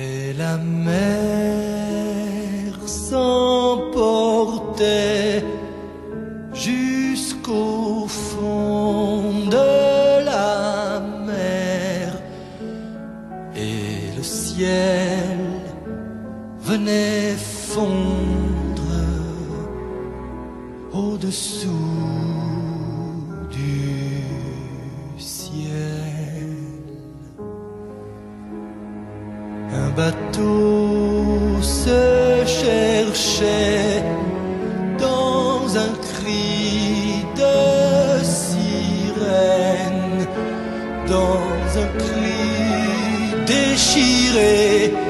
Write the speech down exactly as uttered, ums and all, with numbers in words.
Et la mer s'emportait jusqu'au fond de la mer, et le ciel venait fondre au-dessous du ciel. Un bateau se cherchait dans un cri de sirène, dans un cri déchiré